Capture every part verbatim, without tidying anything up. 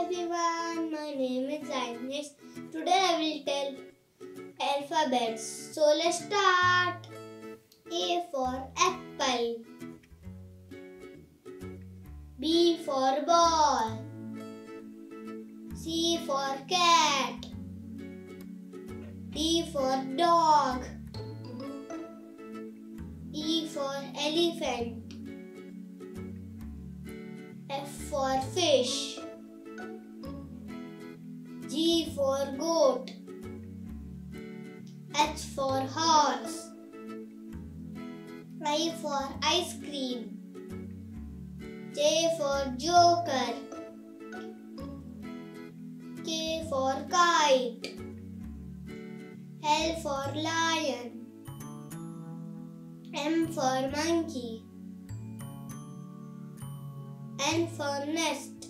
everyone, my name is Agnes. Today I will tell alphabets. So let's start. A for apple. B for ball. C for cat. D for dog. E for elephant. F for fish. G for goat. H for horse. I for ice cream. J for joker. K for kite. L for lion. M for monkey. N for nest.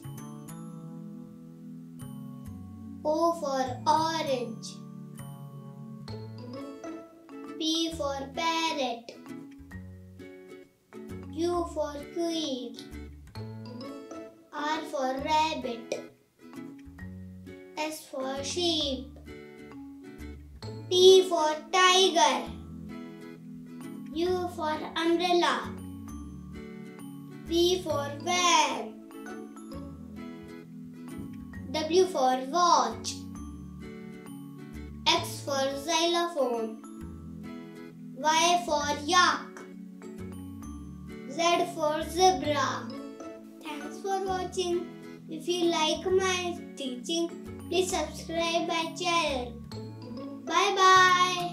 O for orange. P for parrot. Q for queen. R for rabbit. S for sheep. T for tiger. U for umbrella. V for van. W for watch. X for xylophone. Y for yak. Z for zebra. Thanks for watching. If you like my teaching, please subscribe my channel. Bye bye.